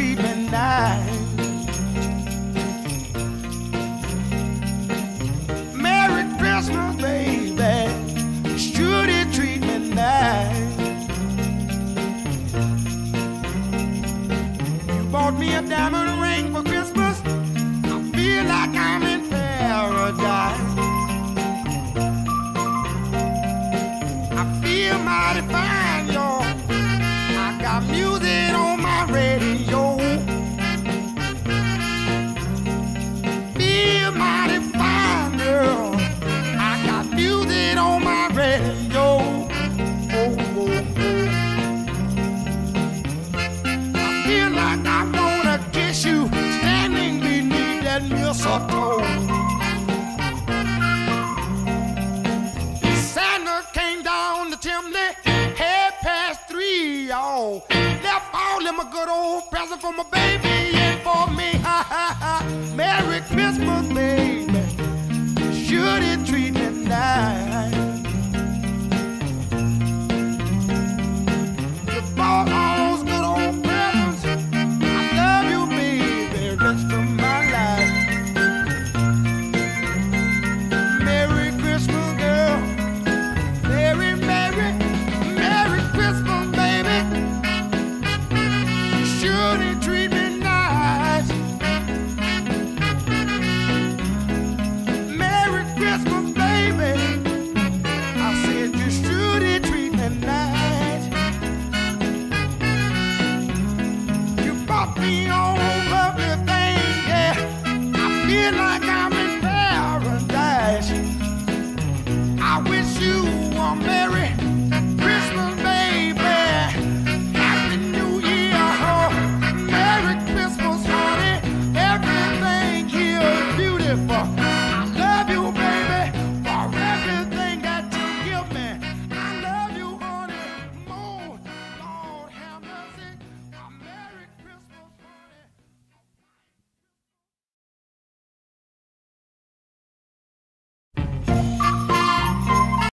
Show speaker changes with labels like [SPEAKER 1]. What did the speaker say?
[SPEAKER 1] treat me nice. Merry Christmas, baby. Sure did treat me nice. You bought me a diamond ring for Christmas. I feel like I'm in paradise. I feel mighty fine, y'all. I got music on my radio. Feel mighty fine, girl. I got music on my radio. Oh, oh, oh. I feel like I wanna kiss you standing beneath that mistletoe. Santa came down the chimney, 3:30, y'all. Left all them a good old present for my baby and for me. Ha ha ha. Merry Christmas, baby. Should it treat me nice? You bought all those good old presents. I love you, baby, rest of my life. Merry Christmas, girl. Merry, Merry, Merry Christmas, baby. Should it treat me nice? Merry Christmas, baby. I said you should it treat me nice. You bought me all lovely things, yeah. I feel like I'm in paradise. I wish you a Merry Christmas, baby. Happy New Year, oh. Merry Christmas, honey. Everything here is beautiful.